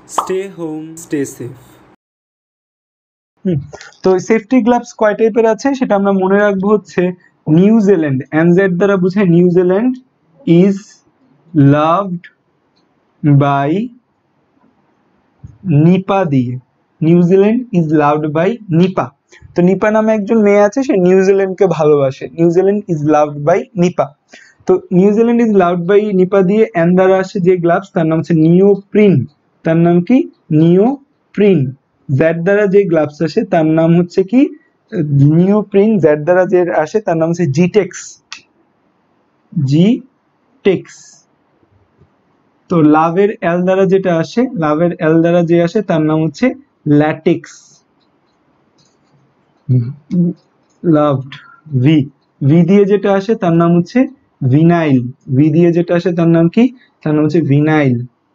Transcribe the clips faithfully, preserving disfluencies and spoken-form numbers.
Stay home, stay safe. হুম তো safety gloves কয় টাইপের আছে সেটা আমরা মনে রাখবো হচ্ছে নিউজিল্যান্ড এনজেড দ্বারা বোঝায় New Zealand is loved by Nipa দিয়ে New Zealand is loved by Nipa তো নিপা নামে একজন মেয়ে আছে সে নিউজিল্যান্ডকে ভালোবাসে New Zealand is loved by Nipa তো New Zealand is loved by Nipa দিয়ে এন দ্বারা আসে যে গ্লাভস তার নাম হচ্ছে নিওপ্রিন তার নাম কি নিওপ্রিন জেড দ্বারা যে গ্লাভস আসে তার নাম হচ্ছে কি নিওপ্রিন জেড দ্বারা যে আসে তার নাম হচ্ছে জিটেক্স জিটেক্স তো লাভের এল দ্বারা যেটা আসে লাভের এল দ্বারা যে আসে তার নাম হচ্ছে ল্যাটেক্স লাভড ভি ভি দিয়ে যেটা আসে তার নাম হচ্ছে ভিনাইল ভি দিয়ে যেটা আসে তার নাম কি তার নাম হচ্ছে ভিনাইল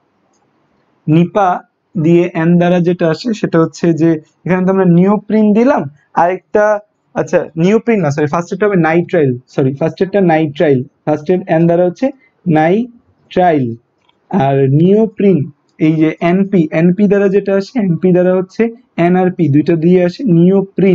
নিপা দিয়ে এন দ্বারা যেটা আসে সেটা হচ্ছে যে এখানে তো আমরা নিওপ্রিন দিলাম আরেকটা আচ্ছা নিওপ্রিন না সরি ফার্স্টেরটা হবে নাইট্রাইল সরি ফার্স্টেরটা নাইট্রাইল ফার্স্টের এন দ্বারা হচ্ছে নাইট্রাইল আর নিওপ্রিন এই যে এনপি এনপি দ্বারা যেটা আসে এনপি দ্বারা হচ্ছে এনআরপি দুইটা দিয়ে আসে নিওপ্রিন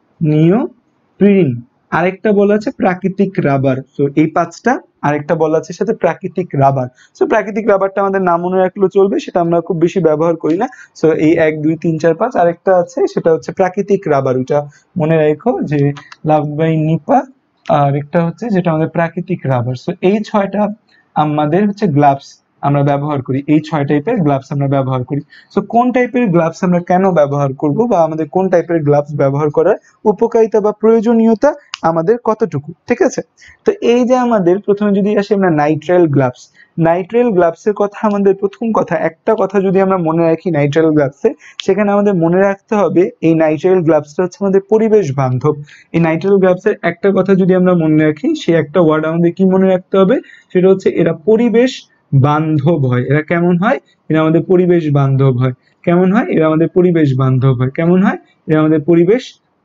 নিওপ্রিন আরেকটা বলা আছে প্রাকৃতিক রাবার তো এই পাঁচটা আরেকটা বলা আছে সাথে প্রাকৃতিক রাবার সো প্রাকৃতিক রাবারটা আমাদের নাম মনে রাখলেও চলবে সেটা আমরা খুব বেশি ব্যবহার করি না সো এই এক দুই তিন চার পাঁচ আরেকটা আছে সেটা হচ্ছে প্রাকৃতিক রাবার ওটা মনে রাখো যে লাভ বাই নিপা আর একটা হচ্ছে যেটা আমাদের প্রাকৃতিক রাবার সো এই ছয়টা আমাদের হচ্ছে গ্লাভস আমরা ব্যবহার করি এই ছয় টাইপের গ্লাভস আমরা ব্যবহার করি সো কোন টাইপের গ্লাভস আমরা কেন ব্যবহার করব বা আমাদের কোন টাইপের গ্লাভস ব্যবহার করার উপকারিতা বা প্রয়োজনীয়তা আমাদের কতটুকু ঠিক আছে তো এই যে আমাদের প্রথমে যদি আসি আমরা নাইট্রাইল গ্লাভস নাইট্রাইল গ্লাভসের কথা আমাদের প্রথম কথা একটা কথা যদি আমরা মনে রাখি নাইট্রাইল গ্লাভসে সেখানে আমাদের মনে রাখতে হবে এই নাইট্রাইল গ্লাভসটা হচ্ছে আমাদের পরিবেশ বান্ধব এই নাইট্রাইল গ্লাভসের একটা কথা যদি আমরা মনে রাখি সেই একটা ওয়ার্ড আমাদের কি মনে রাখতে হবে সেটা হচ্ছে এরা পরিবেশ বান্ধব হয় এরা কেমন হয় এরা আমাদের পরিবেশ বান্ধব হয় কেমন হয় এরা আমাদের পরিবেশ বান্ধব হয় কেমন হয় এরা আমাদের পরিবেশ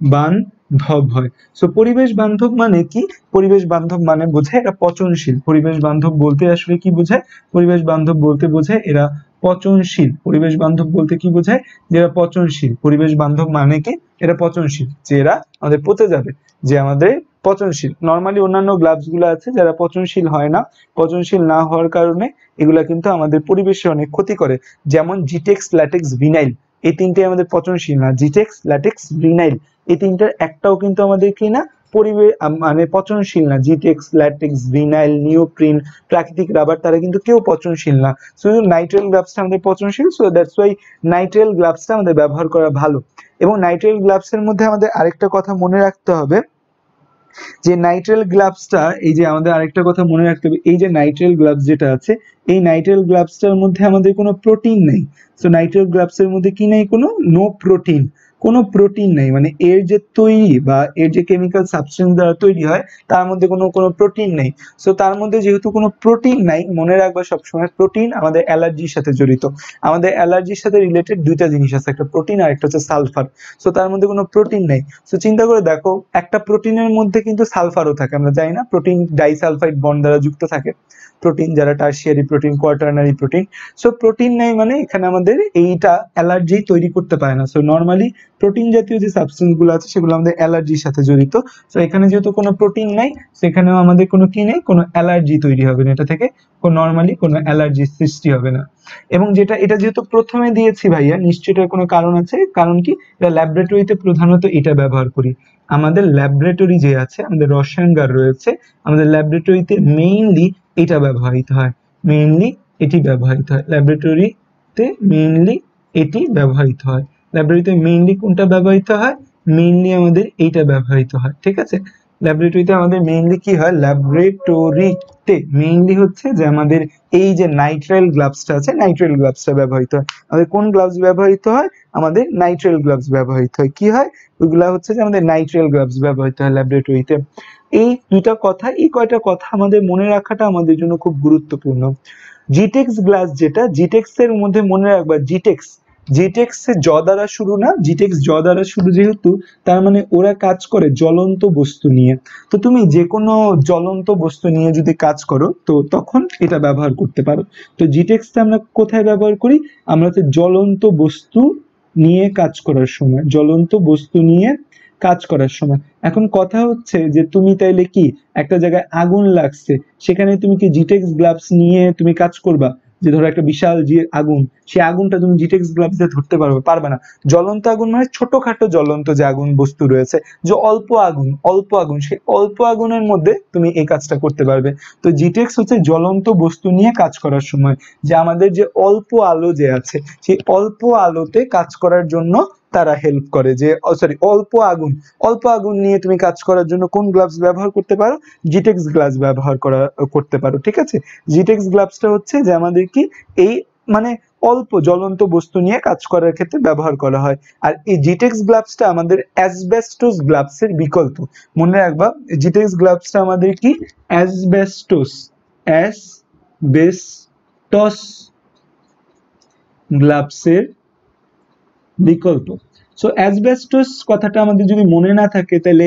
বান্ধব হয় সো পরিবেশ বান্ধব মানে কি পরিবেশ বান্ধব মানে বোঝায় এরা পচনশীল পরিবেশ বান্ধব বলতে আসলে কি বোঝায় পরিবেশ বান্ধব বলতে বোঝায় এরা পচনশীল পরিবেশ বান্ধব বলতে কি বোঝায় যে এরা পচনশীল পরিবেশ বান্ধব মানে কি এরা পচনশীল যে এরা আমাদের পচে যাবে যে আমাদের পচনশীল নরমালি অন্যান্য গ্লাভস গুলো আছে যারা পচনশীল হয় না পচনশীল না হওয়ার কারণে এগুলা কিন্তু আমাদের পরিবেশে অনেক ক্ষতি করে যেমন জিটেক্স ল্যাটেক্স ভিনাইল এই তিনটে আমাদের পচনশীল না জিটেক্স ল্যাটেক্স ভিনাইল এই তিনটার একটাও কিন্তু আমাদের কি না পরিবেশ মানে পচনশীল না জিটেক্স ল্যাটেক্স ভিনাইল নিওপ্রিন প্রাকৃতিক রাবার তারা কিন্তু কেউ পচনশীল না শুধু নাইট্রাইল গ্লাভসটা আমাদের পচনশীল সো দ্যাটস ওয়াই নাইট্রাইল গ্লাভসটা আমাদের ব্যবহার করা ভালো এবং নাইট্রাইল গ্লাভসের মধ্যে আমাদের আরেকটা কথা মনে রাখতে হবে যে নাইট্রাইল গ্লাভসটা এই যে আমাদের আরেকটা কথা মনে রাখতে হবে এই যে নাইট্রাইল গ্লাভস যেটা আছে এই নাইট্রাইল গ্লাভসটার মধ্যে আমাদের কোনো প্রোটিন নেই সো নাইট্রাইল গ্লাভসের মধ্যে কি নেই কোনো নো প্রোটিন কোনো প্রোটিন নেই মানে এর যে তৈরি বা এর যে কেমিক্যাল সাবস্টেন্স দ্বারা তৈরি হয় তার মধ্যে কোনো কোনো প্রোটিন নেই সো তার মধ্যে যেহেতু কোনো প্রোটিন নাই মনে রাখবা সবসময় প্রোটিন আমাদের অ্যালার্জির সাথে জড়িত আমাদের অ্যালার্জির সাথে রিলেটেড দুইটা জিনিস আছে একটা প্রোটিন আর একটা হচ্ছে সালফার সো তার মধ্যে কোনো প্রোটিন নেই সো চিন্তা করে দেখো একটা প্রোটিনের মধ্যে কিন্তু সালফারও থাকে আমরা জানি না প্রোটিন ডাইসালফাইড বন্ড দ্বারা যুক্ত থাকে প্রোটিন যারা tertiary protein quaternary protein so protein নাই মানে এখানে আমাদের এইটা অ্যালার্জি তৈরি করতে পারে না সো নরমালি প্রোটিন জাতীয় যে সাবস্টেন্স গুলো আছে সেগুলো আমাদের অ্যালার্জির সাথে জড়িত সো এখানে যেহেতু কোনো প্রোটিন নাই সেখানেও আমাদের কোনো কি নেই কোনো অ্যালার্জি তৈরি হবে না এটা থেকে কোনো নরমালি কোনো অ্যালার্জির সৃষ্টি হবে না এবং যেটা এটা যেহেতু প্রথমে দিয়েছি ভাইয়া নিশ্চয়ই এটার কোনো কারণ আছে কারণ কি এটা ল্যাবরেটরিতে প্রধানত এটা ব্যবহার করি আমাদের ল্যাবরেটরি যে আছে আমাদের রসায়নগার রয়েছে আমাদের ল্যাবরেটরিতে মেইনলি এটা ব্যবহৃত হয় মেইনলি এটি ব্যবহৃত হয় ল্যাবরেটরিতে মেইনলি এটি ব্যবহৃত হয় ল্যাবরেটরিতে মেইনলি কোনটা ব্যবহৃত হয় মেইনলি আমাদের এইটা ব্যবহৃত হয় ঠিক আছে ল্যাবরেটরিতে আমাদের মেইনলি কি হয় ল্যাবরেটরিতে মেইনলি হচ্ছে যে আমাদের এই যে নাইট্রাইল গ্লাভসটা আছে নাইট্রাইল গ্লাভসটা ব্যবহৃত হয় আমাদের কোন গ্লাভস ব্যবহৃত হয় আমাদের নাইট্রাইল গ্লাভস ব্যবহৃত হয় কি হয় ওইগুলা হচ্ছে যে আমাদের নাইট্রাইল গ্লাভস ব্যবহৃত হয় ল্যাবরেটরিতে এই দুইটা কথা এই কয়টা কথা আমাদের মনে রাখাটা আমাদের জন্য খুব গুরুত্বপূর্ণ জিটেক্স গ্লাস যেটা জিটেক্স এর মধ্যে মনে রাখবা জিটেক্স জিটেক্স এ জ দ্বারা শুরু না, জিটেক্স জ দ্বারা শুরু যেহেতু, তার মানে ওরা কাজ করে জ্বলন্ত বস্তু নিয়ে। তো তুমি যে কোনো জ্বলন্ত বস্তু নিয়ে যদি কাজ করো তো তখন এটা ব্যবহার করতে পারো। তো জিটেক্সটা আমরা কোথায় ব্যবহার করি? আমরা হচ্ছে জ্বলন্ত বস্তু নিয়ে কাজ করার সময়, জ্বলন্ত বস্তু নিয়ে কাজ করার সময়। এখন কথা হচ্ছে যে তুমি তাইলে কি একটা জায়গায় আগুন লাগছে, সেখানে তুমি কি জিটেক্স গ্লাভস নিয়ে তুমি কাজ করবা? যে ধরো একটা বিশাল যে আগুন, সেই আগুনটা তুমি জিটেক্স গ্লাভস দিয়ে ধরতে পারবে? পারবে না। জ্বলন্ত আগুন মানে ছোটখাটো জ্বলন্ত যে আগুন বস্তু রয়েছে, যে অল্প আগুন, অল্প আগুন, সেই অল্প আগুনের মধ্যে তুমি এই কাজটা করতে পারবে। তো জিটেক্স হচ্ছে জ্বলন্ত বস্তু নিয়ে কাজ করার সময়, যে আমাদের যে অল্প আলো যে আছে, সেই অল্প আলোতে কাজ করার জন্য তারা হেল্প করে। যে সরি অল্প আগুন, অল্প আগুন নিয়ে তুমি কাজ করার জন্য কোন গ্লাভস ব্যবহার করতে পারো? জিটেক্স গ্লাভস ব্যবহার করা করতে পারো। ঠিক আছে, জিটেক্স গ্লাভসটা হচ্ছে যে আমাদের কি এই মানে অল্প জ্বলন্ত বস্তু নিয়ে কাজ করার ক্ষেত্রে ব্যবহার করা হয়। আর এই জিটেক্স গ্লাভসটা আমাদের অ্যাসবেস্টস গ্লাভসের বিকল্প। মনে রাখবা, জিটেক্স গ্লাভসটা আমাদের কি অ্যাসবেস্টস, অ্যাসবেস্টস গ্লাভসের বিকল্প। সো অ্যাসবেস্টস কথাটা আমাদের যদি মনে না থাকে তাহলে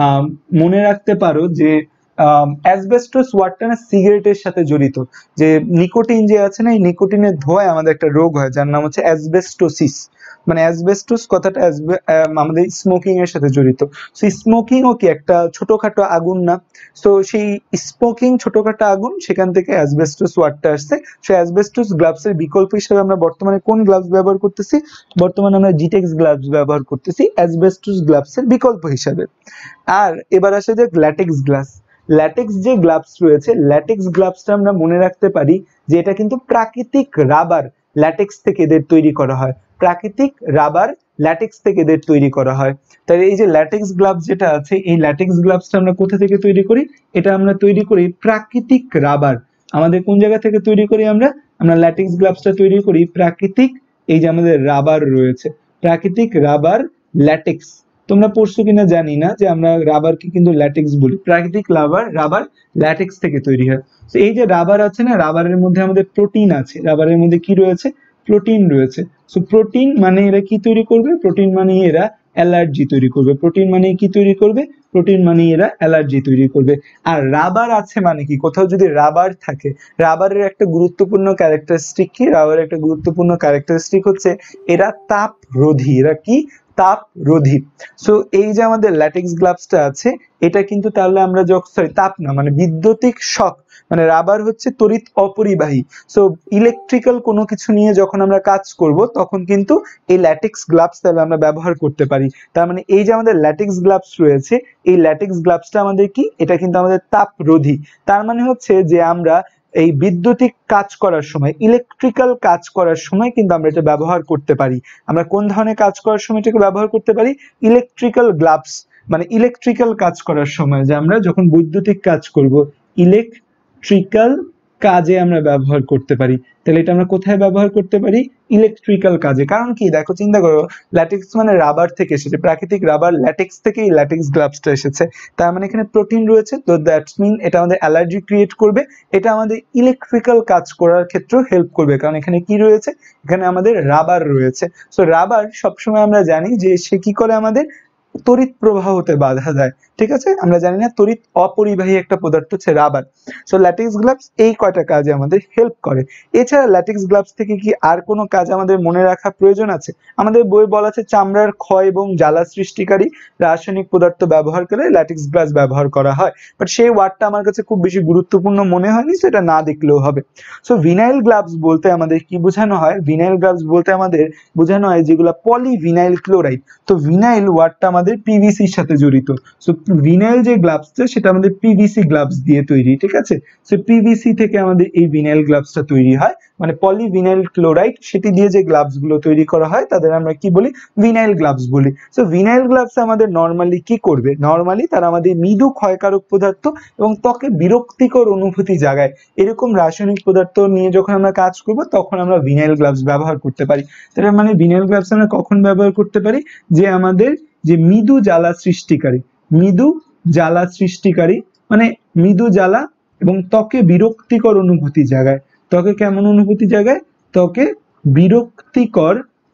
মনে রাখতে পারো যে অ্যাসবেস্টস ওয়ার্ডটা না সিগারেটের সাথে জড়িত। যে নিকোটিন যে আছে না, এই নিকোটিনের ধোঁয়ায় আমাদের একটা রোগ হয় যার নাম হচ্ছে অ্যাসবেস্টোসিস। মানে অ্যাসবেস্টস কথাটা আমাদের স্মোকিং এর সাথে জড়িত। সো স্মোকিংও কি একটা ছোটখাটো আগুন না? সো সেই স্মোকিং ছোটখাটো আগুন, সেখান থেকে অ্যাসবেস্টস ওয়ার্ডটা আসছে। সো অ্যাসবেস্টস গ্লাভসের বিকল্প হিসেবে আমরা বর্তমানে কোন গ্লাভস ব্যবহার করতেছি? বর্তমানে আমরা জিটেক্স গ্লাভস ব্যবহার করতেছি অ্যাসবেস্টস গ্লাভসের বিকল্প হিসাবে। আর এবার আসে যে ল্যাটেক্স গ্লাভস। ল্যাটেক্স যে গ্লাভস রয়েছে, ল্যাটেক্স গ্লাভসটা আমরা মনে রাখতে পারি যে এটা কিন্তু প্রাকৃতিক রাবার ল্যাটেক্স থেকে এদের তৈরি করা হয়। প্রাকৃতিক রাবার ল্যাটেক্স থেকে এদের তৈরি করা হয়। তাই এই যে ল্যাটেক্স গ্লাভস যেটা আছে, এই ল্যাটেক্স গ্লাভসটা আমরা কোথা থেকে তৈরি করি? এটা আমরা তৈরি করি প্রাকৃতিক রাবার। আমাদের কোন জায়গা থেকে তৈরি করি আমরা? আমরা ল্যাটেক্স গ্লাভসটা তৈরি করি প্রাকৃতিক, এই যে আমাদের রাবার রয়েছে, প্রাকৃতিক রাবার ল্যাটেক্স। তোমরা পড়ছো কিনা জানি না যে আমরা রাবারকে কিন্তু ল্যাটেক্স বলি। প্রাকৃতিক রাবার, রাবার ল্যাটেক্স থেকে তৈরি হয়। তো এই যে রাবার আছে না, রাবারের মধ্যে আমাদের প্রোটিন আছে। রাবারের মধ্যে কি রয়েছে? প্রোটিন রয়েছে। সো প্রোটিন মানে এরা কি তৈরি করবে? প্রোটিন মানে এরা অ্যালার্জি তৈরি করবে। প্রোটিন মানে কি তৈরি করবে? প্রোটিন মানে এরা অ্যালার্জি তৈরি করবে। আর রাবার আছে মানে কি? কোথাও যদি রাবার থাকে, রাবারের একটা গুরুত্বপূর্ণ ক্যারেক্টারিস্টিক কি? রাবারের একটা গুরুত্বপূর্ণ ক্যারেক্টারিস্টিক হচ্ছে এরা তাপ রোধী। এরা কি? তাপ রোধী। সো এই যে আমাদের ল্যাটেক্স গ্লাভসটা আছে, এটা কিন্তু তাহলে আমরা যখন সরি তাপ না মানে বিদ্যুতিক শক, মানে রাবার হচ্ছে তড়িৎ অপরিবাহী। সো ইলেকট্রিক্যাল কোনো কিছু নিয়ে যখন আমরা কাজ করব তখন কিন্তু এই ল্যাটেক্স গ্লাভস তাহলে আমরা ব্যবহার করতে পারি। তার মানে এই যে আমাদের ল্যাটেক্স গ্লাভস রয়েছে, এই ল্যাটেক্স গ্লাভসটা আমাদের কি? এটা কিন্তু আমাদের তাপ রোধী। তার মানে হচ্ছে যে আমরা এই বৈদ্যুতিক কাজ করার সময়, ইলেকট্রিক্যাল কাজ করার সময় কিন্তু আমরা এটা ব্যবহার করতে পারি। আমরা কোন ধরনের কাজ করার সময় এটাকে ব্যবহার করতে পারি? ইলেকট্রিক্যাল গ্লাভস, মানে ইলেকট্রিক্যাল কাজ করার সময়, যে আমরা যখন বৈদ্যুতিক কাজ করব, ইলেকট্রিক্যাল কাজে আমরা ব্যবহার করতে পারি। তাহলে এটা আমরা কোথায় ব্যবহার করতে পারি? ইলেকট্রিক্যাল কাজে। কারণ কি, দেখো চিন্তা করো, ল্যাটেক্স মানে রাবার থেকে এসেছে, প্রাকৃতিক রাবার ল্যাটেক্স থেকে এই ল্যাটেক্স গ্লাভসটা এসেছে। তার মানে এখানে প্রোটিন রয়েছে, তো দ্যাটস মিন এটা আমাদের অ্যালার্জি ক্রিয়েট করবে। এটা আমাদের ইলেকট্রিক্যাল কাজ করার ক্ষেত্রেও হেল্প করবে, কারণ এখানে কি রয়েছে? এখানে আমাদের রাবার রয়েছে। সো রাবার সবসময় আমরা জানি যে সে কি করে? আমাদের তড়িৎ প্রবাহ হতে বাধা দেয়। ঠিক আছে, আমরা জানি না তড়িৎ অপরিবাহী একটা পদার্থ হচ্ছে রাবার। সো ল্যাটেক্স গ্লাভস এই কয়টা কাজে আমাদের হেল্প করে। এছাড়া ল্যাটেক্স গ্লাভস থেকে কি আর কোনো কাজ আমাদের মনে রাখা প্রয়োজন আছে? আমাদের বই বলা আছে চামড়ার ক্ষয় এবং জ্বালা সৃষ্টিকারী রাসায়নিক পদার্থ ব্যবহার করে ল্যাটেক্স গ্লাভস ব্যবহার করা হয়, বাট সেই ওয়ার্ডটা আমার কাছে খুব বেশি গুরুত্বপূর্ণ মনে হয়নি, সেটা না দেখলেও হবে। সো ভিনাইল গ্লাভস বলতে আমাদের কি বোঝানো হয়? ভিনাইল গ্লাভস বলতে আমাদের বোঝানো হয় যেগুলো পলিভিনাইল ক্লোরাইড। তো ভিনাইল ওয়ার্ডটা আমাদের পিভিসির সাথে জড়িত। সো ভিনাইল যে গ্লাভসটা সেটা আমাদের পিভিসি গ্লাভস দিয়ে তৈরি। ঠিক আছে, সো পিভিসি থেকে আমাদের এই ভিনাইল গ্লাভসটা তৈরি হয়, মানে পলিভিনাইল ক্লোরাইড, সেটি দিয়ে যে গ্লাভস গুলো তৈরি করা হয় তাদের আমরা কি বলি? ভিনাইল গ্লাভস বলি। সো ভিনাইল গ্লাভস আমাদের নরমালি কি করবে? নরমালি তারা আমাদের মৃদু ক্ষয়কারক পদার্থ এবং ত্বকে বিরক্তিকর অনুভূতি জাগায় এরকম রাসায়নিক পদার্থ নিয়ে যখন আমরা কাজ করব তখন আমরা ভিনাইল গ্লাভস ব্যবহার করতে পারি। তার মানে ভিনাইল গ্লাভস আমরা কখন ব্যবহার করতে পারি? যে আমাদের যে মৃদু জ্বালা সৃষ্টিকারী, মৃদু জ্বালা সৃষ্টিকারী মানে মৃদু জ্বালা এবং ত্বকে বিরক্তিকর অনুভূতি জাগায়। ত্বকে কেমন অনুভূতি জাগায়? ত্বকে বিরক্তিকর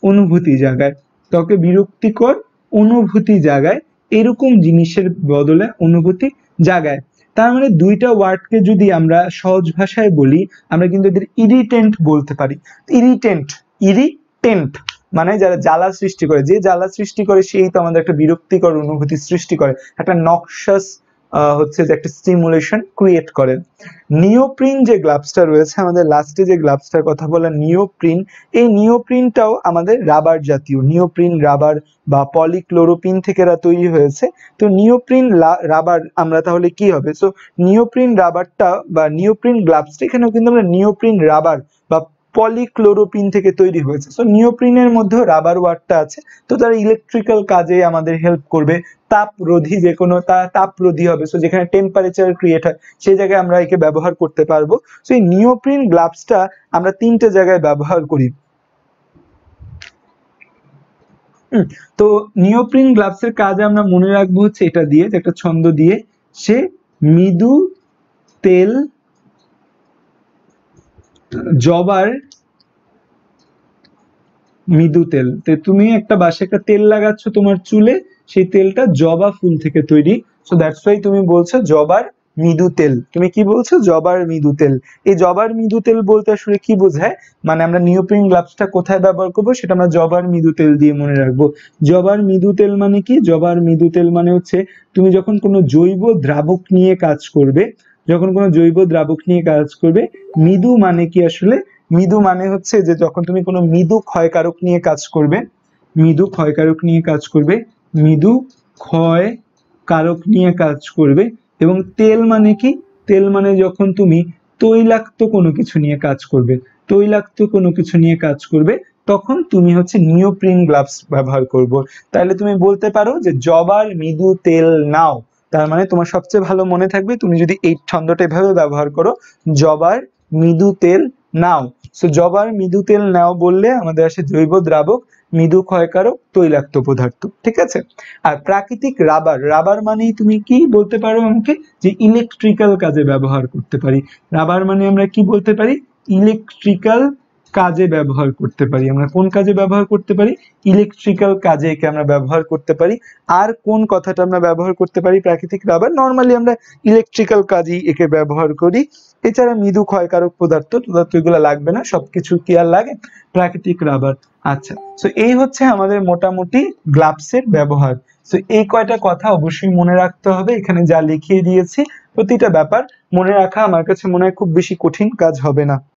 অনুভূতি জাগায়, ত্বকে বিরক্তিকর অনুভূতি জাগায়, এরকম জিনিসের বদলে অনুভূতি জাগায়। তার মানে দুইটা ওয়ার্ডকে যদি আমরা সহজ ভাষায় বলি, আমরা কিন্তু এদের ইরিটেন্ট বলতে পারি। ইরিটেন্ট, ইরিটেন্ট মানে যারা জ্বালা সৃষ্টি করে, যে জ্বালা সৃষ্টি করে সেই তো আমাদের একটা বিরক্তিকর অনুভূতি সৃষ্টি করে, একটা নক্সাস হচ্ছে যে একটা স্টিমুলেশন ক্রিয়েট করে। নিওপ্রিন যে গ্লাভসটা রয়েছে, আমাদের লাস্টে যে গ্লাভসটার কথা বলা নিওপ্রিন, এই নিওপ্রিনটাও আমাদের রাবার জাতীয়, নিওপ্রিন রাবার বা পলিক্লোরোপিন থেকে এরা তৈরি হয়েছে। তো নিওপ্রিন রাবার আমরা তাহলে কি হবে, সো নিওপ্রিন রাবারটা বা নিওপ্রিন গ্লাভসটা, এখানেও কিন্তু আমরা নিওপ্রিন রাবার বা পলিক্লোরোপিন থেকে তৈরি হয়েছে। সো নিওপ্রিনের মধ্যে রাবার ওয়ার্ডটা আছে, তো তারা ইলেকট্রিক্যাল কাজে আমাদের হেল্প করবে, তাপরোধী যে কোনো তাপরোধী হবে, সো যেখানে টেম্পারেচার ক্রিয়েট হয় সেই জায়গায় আমরা একে ব্যবহার করতে পারবো। সো এই নিওপ্রিন গ্লাভসটা আমরা তিনটে জায়গায় ব্যবহার করি। তো নিওপ্রিন গ্লাভসের কাজ আমরা মনে রাখবো হচ্ছে এটা দিয়ে, যে একটা ছন্দ দিয়ে, সে মৃদু তেল জবার মৃদু তেল, তো তুমি একটা বাসে একটা তেল লাগাচ্ছ তোমার চুলে, সেই তেলটা জবা ফুল থেকে তৈরি, সো দ্যাটস ওয়াই তুমি বলছো জবার মৃদু তেল। তুমি কি বলছো, জবার মৃদু তেল। এই জবার মৃদু তেল বলতে আসলে কি বোঝায়, মানে আমরা নিওপ্রিন গ্লাভসটা কোথায় ব্যবহার করবো সেটা আমরা জবার মৃদু তেল দিয়ে মনে রাখবো। জবার মৃদু তেল মানে কি, জবার মৃদু তেল মানে হচ্ছে তুমি যখন কোনো জৈব দ্রাবক নিয়ে কাজ করবে, যখন কোনো জৈব দ্রাবক নিয়ে কাজ করবে, মৃদু মানে কি আসলে, মৃদু মানে হচ্ছে যে যখন তুমি কোনো মৃদু ক্ষয়কারক নিয়ে কাজ করবে, মৃদু ক্ষয়কারক নিয়ে কাজ করবে, মৃদু ক্ষয় কারক নিয়ে কাজ করবে। এবং তেল মানে কি, তেল মানে যখন তুমি তৈলাক্ত কোনো কিছু নিয়ে কাজ করবে, তৈলাক্ত কোনো কিছু নিয়ে কাজ করবে, তখন তুমি হচ্ছে নিওপ্রিন গ্লাভস ব্যবহার করব। তাহলে তুমি বলতে পারো যে জবার মৃদু তেল নাও, তার মানে তোমার সবচেয়ে ভালো মনে থাকবে তুমি যদি এই ছন্দটা এভাবে ব্যবহার করো, জবার মৃদু তেল নাও। সো জবার মৃদু তেল নাও বললে আমাদের আসে জৈব দ্রাবক, মৃদু ক্ষয়কারক, তৈলাক্ত পদার্থ, ঠিক আছে। আর প্রাকৃতিক রাবার, রাবার মানেই তুমি কি বলতে পারো আমাকে, যে ইলেকট্রিক্যাল কাজে ব্যবহার করতে পারি। রাবার মানে আমরা কি বলতে পারি, ইলেকট্রিক্যাল কাজে ব্যবহার করতে পারি। আমরা কোন কাজে ব্যবহার করতে পারি, ইলেকট্রিক্যাল কাজে একে আমরা ব্যবহার করতে পারি। আর কোন কথাটা আমরা ব্যবহার করতে পারি, প্রাকৃতিক রাবার, নর্মালি আমরা ইলেকট্রিক্যাল কাজেই একে ব্যবহার করি। এছাড়া মৃদু ক্ষয়কারক পদার্থ পদার্থ এগুলো লাগবে না, সবকিছু কি আর লাগে, প্রাকৃতিক রাবার। আচ্ছা, সো এই হচ্ছে আমাদের মোটামুটি গ্লাভসের ব্যবহার। সো এই কয়টা কথা অবশ্যই মনে রাখতে হবে, এখানে যা লিখিয়ে দিয়েছি প্রতিটা ব্যাপার মনে রাখা আমার কাছে মনে হয় খুব বেশি কঠিন কাজ হবে না।